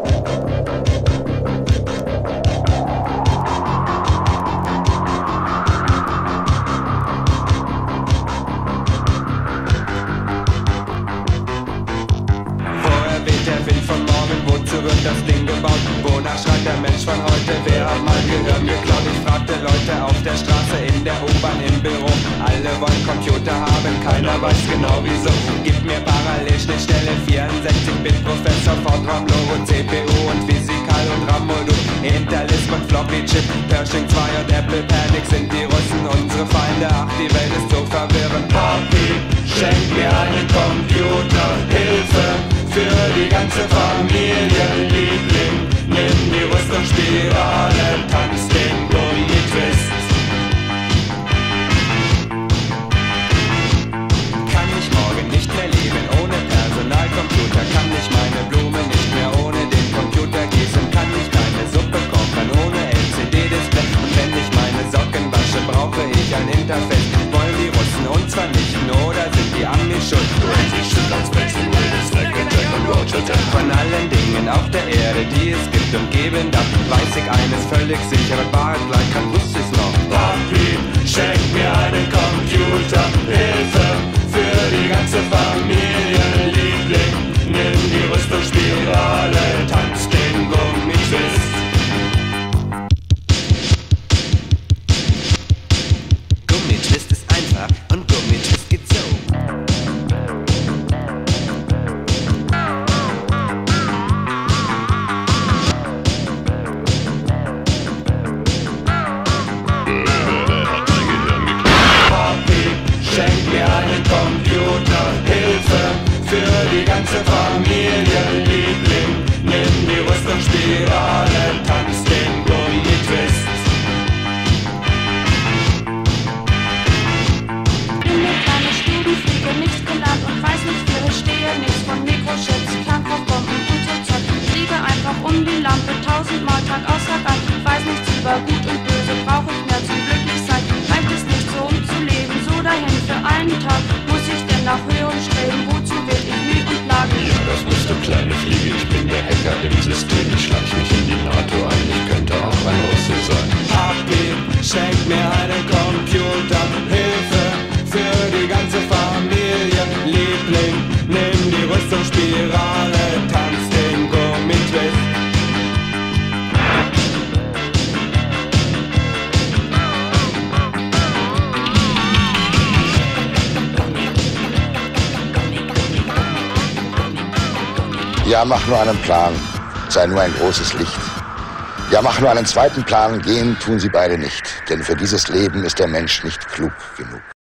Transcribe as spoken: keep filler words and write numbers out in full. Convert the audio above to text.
Wird das Ding gebaut? Wonach schreit der Mensch von heute? Wer hat mal Gehirn geklaut? Ich fragte Leute auf der Straße, in der U-Bahn, im Büro. Alle wollen Computer haben, keiner weiß genau wieso. Gib mir Parallelschnittstelle, vierundsechzig Bit Prozessor, Fortran, Logo, C P U und Physikal und RAM-Modul. Intel-Isp und Floppy-Chip, Pershing zwei und Apple Panic sind die Russen unsere Feinde. Ach, die Welt ist so verwirrend. Papi, schenk mir einen Computer, Hilfe für die ganze Familie, Liebling, nimm die Rüstungsspirale, tanz den Gummi-Twist. Kann ich morgen nicht mehr leben ohne Personalcomputer? Kann ich meine Blume nicht mehr ohne den Computer gießen? Kann ich keine Suppe kochen ohne L C D-Display? Und wenn ich meine Socken wasche, brauche ich ein Interface. Wollen die Russen uns vernichten oder sind die Amis schuld? Von allen Dingen auf der Erde, die es gibt und geben darf, weiß ich eines völlig sicher, was Wahrheit gleich kann, wusste ich's noch. Papi, schenk mir einen Computer, Hilfe für die ganze Familie, Liebling, nimm die Rüstungsspirale, tanz den Gummi-Twist. Gummi-Twist ist einfach und Gummi-Twist geht so. Schenk mir einen Computer, Hilfe für die ganze Familie, Liebling, nimm die Rüstungsspirale, tanz den Gummi-Twist. Bin eine kleine Stubenfliege, nichts gelernt und weiß nicht, wie ich stehe, nichts von Mikrochips, Kernkraftbomben und so Zeug. Fliege einfach um die Lampe, tausendmal Tag aus Tag ein, weiß nichts über Gut und Böse, brauche ich mehr zum Glücklichsein, reicht es nicht so, um zu leben, so dahin für einen Tag, muss ich denn nach höherem streben, wozu will ich Mühe und Plagen? Ja, das musst du, kleine Fliege, ich bin der Hacker im System, ich schleich mich in die NATO ein, ich könnte auch ein Russe sein. Papi, schenk mir einen Computer, Hilfe für die ganze Familie, Liebling, nimm die Rüstungsspirale, tanz den Gummi-Twist. Ja, mach nur einen Plan, sei nur ein großes Licht. Ja, mach nur einen zweiten Plan, gehen tun sie beide nicht, denn für dieses Leben ist der Mensch nicht klug genug.